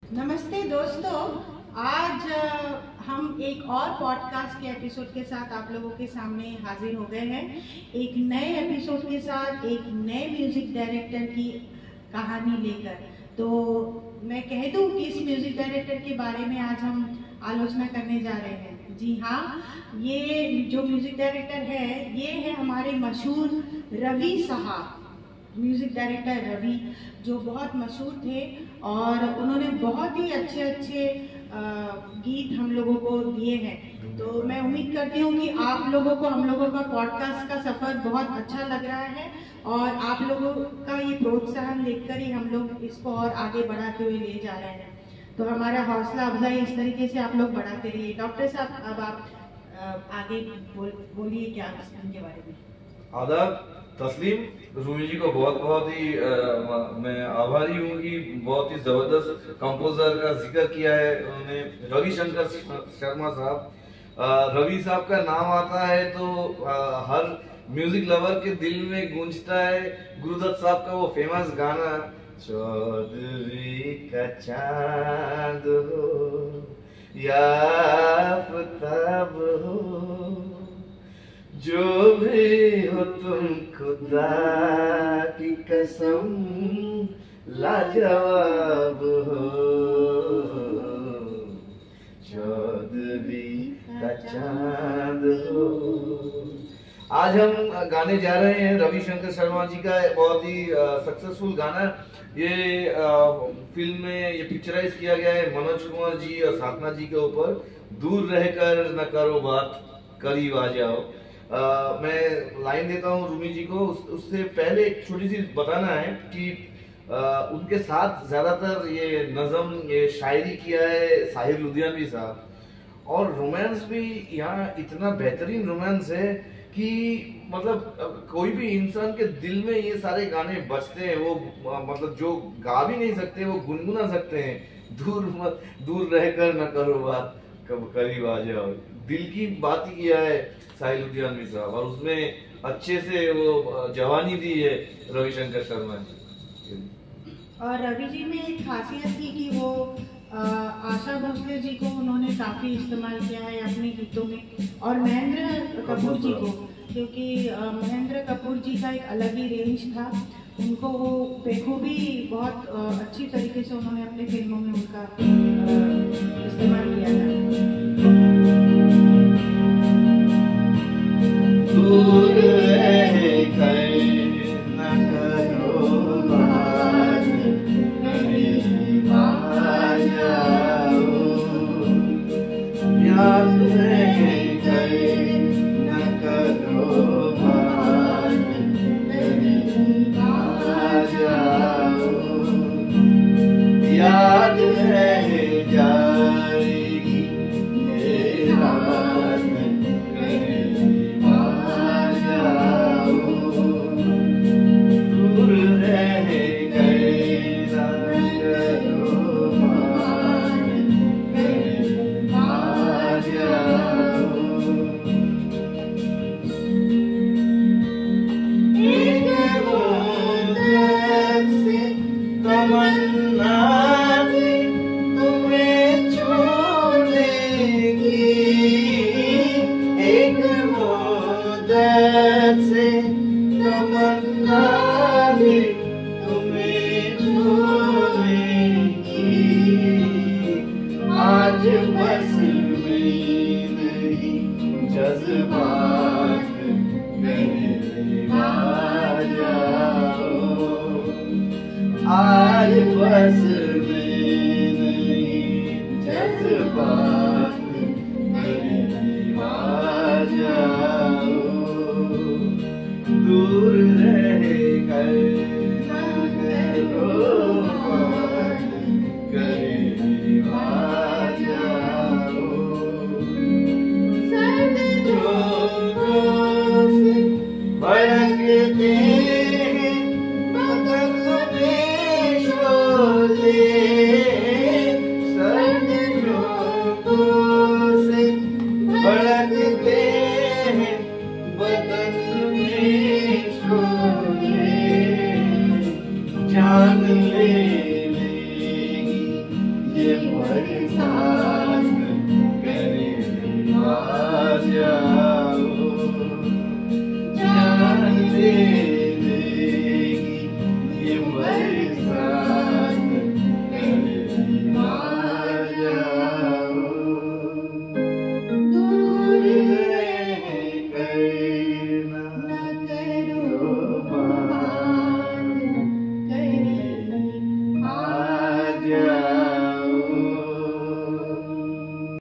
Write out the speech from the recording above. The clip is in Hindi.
नमस्ते दोस्तों, आज हम एक और पॉडकास्ट के एपिसोड के साथ आप लोगों के सामने हाजिर हो गए हैं। एक नए एपिसोड के साथ एक नए म्यूजिक डायरेक्टर की कहानी लेकर। तो मैं कह दूं कि इस म्यूजिक डायरेक्टर के बारे में आज हम आलोचना करने जा रहे हैं। जी हाँ, ये जो म्यूजिक डायरेक्टर है ये है हमारे मशहूर रवि साहब। म्यूजिक डायरेक्टर रवि जो बहुत मशहूर थे और उन्होंने बहुत ही अच्छे अच्छे गीत हम लोगों को दिए हैं। तो मैं उम्मीद करती हूँ कि आप लोगों को हम लोगों का पॉडकास्ट का सफर बहुत अच्छा लग रहा है और आप लोगों का ये प्रोत्साहन देखकर ही हम लोग इसको और आगे बढ़ाते हुए ले जा रहे हैं। तो हमारा हौसला अफजाई इस तरीके से आप लोग बढ़ाते रहिए। डॉक्टर साहब, अब आप आगे बोलिए क्या इनके बारे में। आदाब तस्लीम, रूमी जी को बहुत बहुत ही मैं आभारी हूँ कि बहुत ही जबरदस्त कंपोजर का जिक्र किया है उन्होंने, रविशंकर शर्मा साहब। रवि साहब का नाम आता है तो हर म्यूजिक लवर के दिल में गूंजता है गुरुदत्त साहब का वो फेमस गाना, चौदहवीं का चांद हो या आफताब हो, जो भी हो तुम खुदा की कसम लाजवाब हो, चौदहवीं का चांद हो। आज हम गाने जा रहे हैं रविशंकर शर्मा जी का बहुत ही सक्सेसफुल गाना। ये फिल्म में ये पिक्चराइज किया गया है मनोज कुमार जी और साधना जी के ऊपर, दूर रहकर न करो बात करीब आ जाओ। मैं लाइन देता हूँ रूमी जी को, उससे पहले एक छोटी सी बताना है कि उनके साथ ज्यादातर ये नज़म ये शायरी किया है साहिर लुधियानवी साहब, और रोमांस भी यहाँ इतना बेहतरीन रोमांस है कि मतलब कोई भी इंसान के दिल में ये सारे गाने बजते हैं। वो मतलब जो गा भी नहीं सकते वो गुनगुना सकते हैं, दूर रहकर न करो बात कब करीब आ जाओ। दिल की बात ही किया है साहिल लुधियानवी साहब और उसमें अच्छे से वो जवानी दी है रविशंकर शर्मा जी। और रवि जी में एक खासियत थी कि वो आशा भोसले जी को उन्होंने काफी इस्तेमाल किया है अपने गीतों में, और महेंद्र कपूर जी को, क्योंकि महेंद्र कपूर जी का एक अलग ही रेंज था। उनको वो बेखूबी बहुत अच्छी तरीके से उन्होंने अपने फिल्मों में उनका इस्तेमाल किया था। दूर रहकर न करो बात करीब आ जाओ, याद रहकर न करो बात करीब आ जाओ, याद रह जाएगी ये रात करीब आ जाओ, दूर रह गए न करो बात करीब आ जाओ। एक मुद्दत से तमन्ना थी तुम्हें छोड़ने की, एक मुद्दत से तमन्ना थी तुम्हें छोड़ने की, आज बस में नहीं जज्बात करीब आ जाओ, आज बस में नहीं जज्बात